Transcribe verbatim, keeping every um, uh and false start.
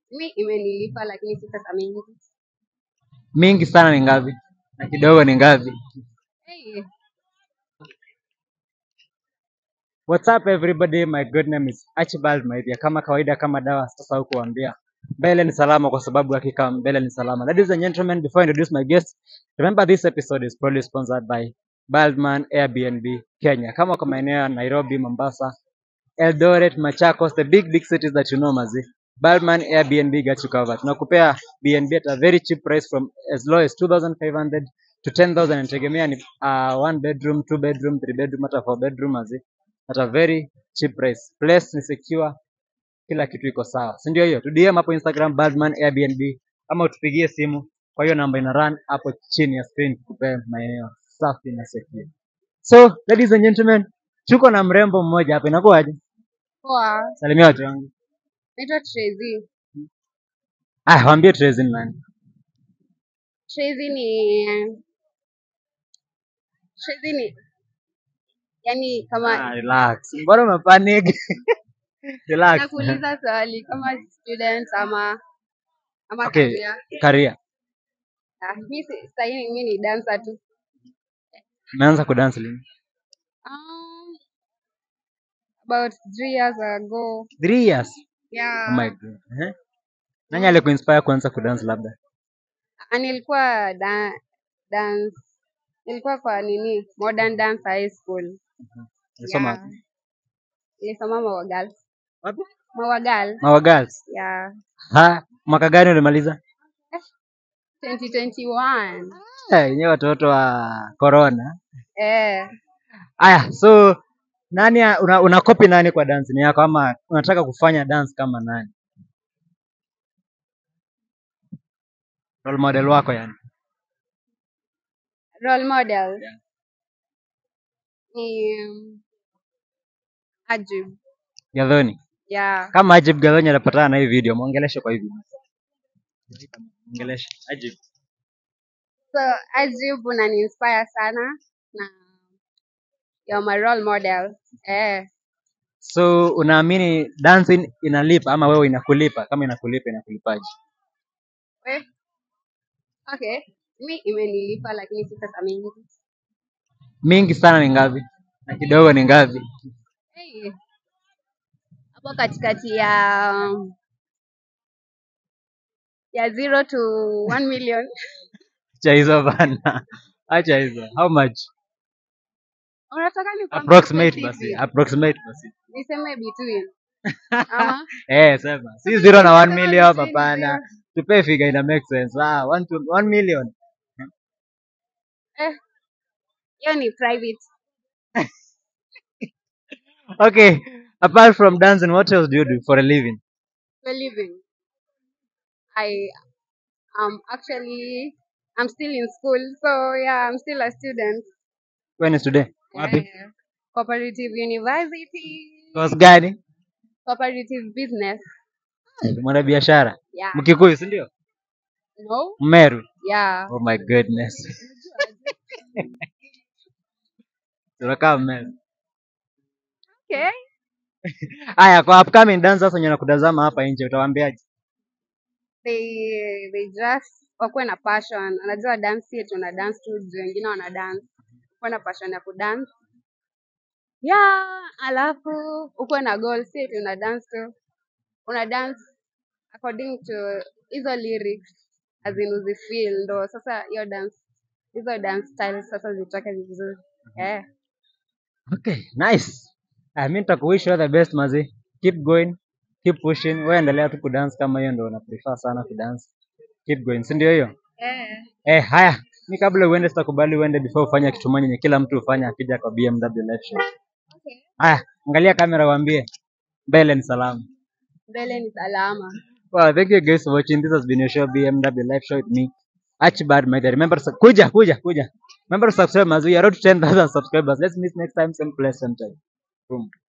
Mi imenilipa lakini si pesa mingi. Mingi sana ni ngapi? Na kidogo ni ngapi? Hey, What's up everybody? My good name is Archibald Maithia. Kama kawaida kama dawa sasa kuambia. Mbele ni salama kwa sababu hakika mbele ni salama. Ladies and gentlemen, before I introduce my guest, remember this episode is proudly sponsored by Baldman Airbnb Kenya. Kama kwa maeneo ya Nairobi, Mombasa, Eldoret, Machakos, the big big cities that you know mazi. Baldman Airbnb got you covered. Tunakupea B and B at a very cheap price from as low as two thousand five hundred to ten thousand inategemea ni uh, one bedroom, two bedroom, three bedroom hata four bedroom mazi. At a very cheap price. Place ni secure, kila kitu iko sawa. Si ndio hiyo? Tu D M hapo Instagram Baldman Airbnb ama utupigie simu kwa hiyo namba ina run hapo chini ya screen kupea maeneo safi na secure. So, ladies and gentlemen, tuko na mrembo mmoja hapa inakuwaje? poa. Salimia watu wangu. Naitwa Tracy. Ah, waambie Tracy ni nani? Tracy ni Tracy ni yani kama Ah, relax. Mbona umepanic? Relax. nakuuliza swali kama student ama ama Okay, career. career. Ah, mi si- sasa hivi mimi ni dancer tu. Umeanza kudance lini? Um, about three years ago. Three years. Yeah. Oh my god. Eh? Nani alikuinspire kuanza kudance labda? Ah, nilikuwa da, dance nilikuwa kwa nini modern dance high school. Unasoma Yeah. Nilisoma Mawa Girls. wapi? Mawa Girls. Mawa Girls. Yeah. Ha, mwaka gani ulimaliza? twenty twenty-one. Eh, nyewe watoto wa corona. Eh. Aya, so nani a- una, una copy nani kwa dance ni yako ama unataka kufanya dance kama nani? Role model wako yani. Role model. Yeah. Ni um, Ajib. Gadhoni. Yeah. Kama Ajib Gadhoni anapatana na hii video, muongeleshe kwa hivi. Muongeleshe Ajib. So Ajib unani inspire sana na you're my role model. Eh. So unaamini dancing inalipa ama wewe inakulipa? Kama inakulipa inakulipaje? Eh. Okay. Mi imenilipa lakini si pesa mingi. Mingi sana ni ngapi? Na kidogo ni ngapi? Hey. Hapo katikati ya ya zero to one million. Acha hizo bana. Acha hizo. How much? Unataka ni Approximate basi. Approximate basi. niseme between. Ama Eh, sema. Si zero na one Sema million between hapana. zero. Tupe figure ina make sense. Ah, one to one million. Eh. Hiyo ni private. Okay. Apart from dancing, what else do you do for a living? For living. I am actually I'm still in school, so yeah, I'm still a student. When is today? Wapi? Eh, Cooperative University. Course gani? Cooperative business. Mwana biashara. Yeah. Mkikuyu, si ndio? No? Mmeru. Yeah. Oh my goodness. Tunakaa Mmeru. Okay. Aya, kwa upcoming dancers wenye nakutazama hapa nje utawaambiaje? They they just wakuwe na passion. Anajua dance yetu tuna dance tu, juu wengine wana dance. Kuwe na passion ya kudance. Yeah, alafu ukuwe na goal, si tuna dance tu. Una dance according to hizo lyrics as in uzifeel, ndo sasa hiyo dance hizo dance styles sasa zitoke vizuri. Eh. Okay, nice. I mean takuwish you the best mazi. Keep going, keep pushing. Wewe endelea tu kudance kama hiyo ndio una prefer sana kudance. Keep going, si ndio hiyo? Eh. Eh, haya. Ni kabla uende sitakubali uende before ufanye kitu moja yenye kila mtu ufanye akija kwa B M W live show. Okay. Haya, angalia kamera waambie. Mbele ni salama. Mbele ni salama. Well, thank you guys for watching. This has been your show B M W live show with me, Archibald Maithia. Remember, su- kuja, kuja, kuja. Remember to subscribe, Mazu. We are road to ten thousand subscribers. Let's meet next time, same place, same time. Boom.